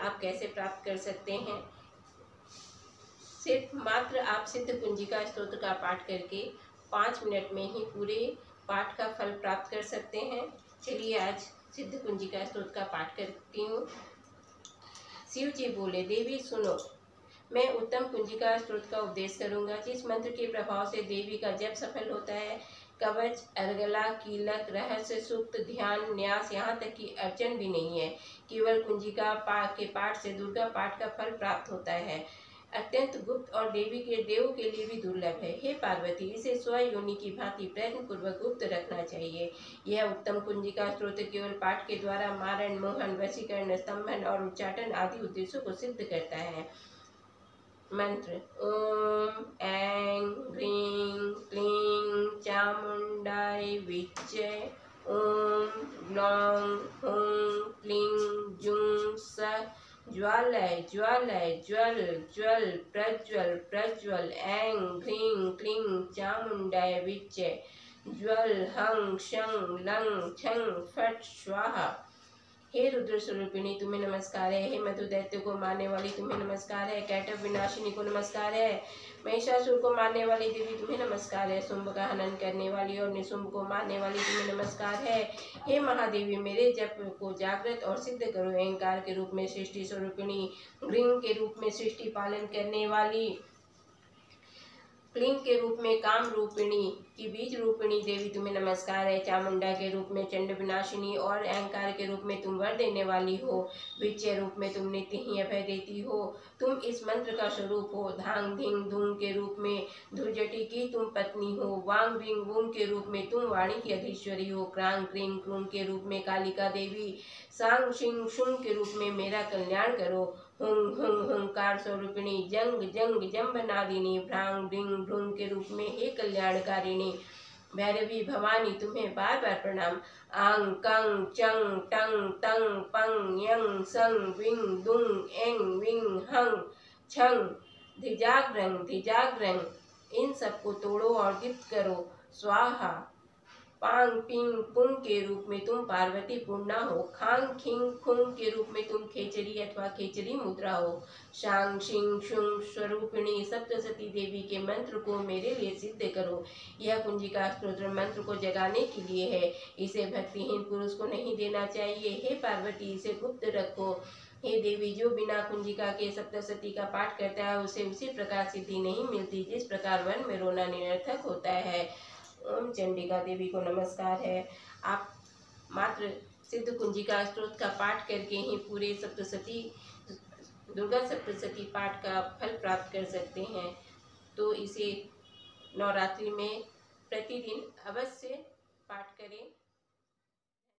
आप कैसे प्राप्त कर सकते हैं। सिर्फ मात्र आप सिद्ध कुंजिका स्तोत्र का पाठ करके 5 मिनट में ही पूरे पाठ का फल प्राप्त कर सकते हैं। चलिए आज सिद्ध कुंजिका स्तोत्र का पाठ करती हूँ। शिव जी बोले, देवी सुनो, मैं उत्तम कुंजिका स्तोत्र का उपदेश करूंगा, जिस मंत्र के प्रभाव से देवी का जप सफल होता है। कवच, अर्गला, कीलक, रहस्य, सूक्त, ध्यान, न्यास, यहाँ तक कि अर्चन भी नहीं है। केवल कुंजिका के पाठ से दुर्गा पाठ का फल प्राप्त होता है। अत्यंत गुप्त और देवी के देव के लिए भी दुर्लभ है। हे पार्वती, इसे स्वयोनि की भांति प्रयत्न पूर्वक गुप्त रखना चाहिए। यह उत्तम कुंजिका स्तोत्र केवल पाठ के द्वारा मारण, मोहन, वशीकरण, स्तंभन और उच्चाटन आदि उद्देश्यों को सिद्ध करता है। मंत्र: ओम ऐं ह्रीं क्लीं चामुंडाय विच्चे। ओम ग्लौं हूं क्लीं जुं सः ज्वालय ज्वालय ज्वल ज्वल प्रज्वल प्रज्वल। ऐं ह्रीं क्लीं चामुंडाय विच्चे। ज्वल हं क्षं लं छं फट स्वाहा। हे रुद्र स्वरूपिणी तुम्हें नमस्कार है। हे मधु दैत्य को मारने वाली तुम्हें नमस्कार है। कैटव विनाशिनी को नमस्कार है। महिषासुर को मारने वाली देवी तुम्हें नमस्कार है। शुंभ का हनन करने वाली और निशुंभ को मारने वाली तुम्हें नमस्कार है। हे महादेवी, मेरे जप को जागृत और सिद्ध करो। अहंकार के रूप में सृष्टि स्वरूपिणी, ग्रीं के रूप में सृष्टि पालन करने वाली, क्लीं के रूप में काम रूपिणी की बीज रूपिणी देवी तुम्हें नमस्कार है। चामुंडा के रूप में चंड विनाशिनी और अहंकार के रूप में तुम वर देने वाली हो। विजय रूप में तुम नित्य ही अभय देती हो। तुम इस मंत्र का स्वरूप हो। धांग धिंग धूम के रूप में धुर्जटी की तुम पत्नी हो। वांग विंग वूंग के रूप में तुम वाणी की अधीश्वरी हो। क्रांग क्रीं क्रूं के रूप में कालिका देवी। सांग शिंग शुंग के रूप में मेरा कल्याण करो। हुंग हुंग हुंकार स्वरूपिणी, जंग जंग जम्बनादिनी, भ्रांग भृंग भ्रूंग के रूप में हे कल्याणकारिणी भैरवी भवानी तुम्हें बार बार प्रणाम। आंग कंग चंग टंग तंग पंग यंग संग विंग दुंग एंग विंग हंग छंग धिजाग्रंग, इन सबको तोड़ो और दीप्त करो। स्वाहा। पांग पिंग पुंग के रूप में तुम पार्वती पूर्णा हो। खांग खिंग खुंग के रूप में तुम खेचरी अथवा खेचरी मुद्रा हो। शांग शिंग शुंग स्वरूपिणी सप्तसती देवी के मंत्र को मेरे लिए सिद्ध करो। यह कुंजिका स्तोत्र मंत्र को जगाने के लिए है, इसे भक्तिहीन पुरुष को नहीं देना चाहिए। हे पार्वती, इसे गुप्त रखो। हे देवी, जो बिना कुंजिका के सप्तसती का पाठ करता है उसे उसी प्रकार सिद्धि नहीं मिलती जिस प्रकार वन में रोना निरर्थक होता है। ओम चंडिका देवी को नमस्कार है। आप मात्र सिद्ध कुंजिका स्तोत्र का पाठ करके ही पूरे सप्तसती दुर्गा सप्तसती पाठ का फल प्राप्त कर सकते हैं। तो इसे नवरात्रि में प्रतिदिन अवश्य पाठ करें।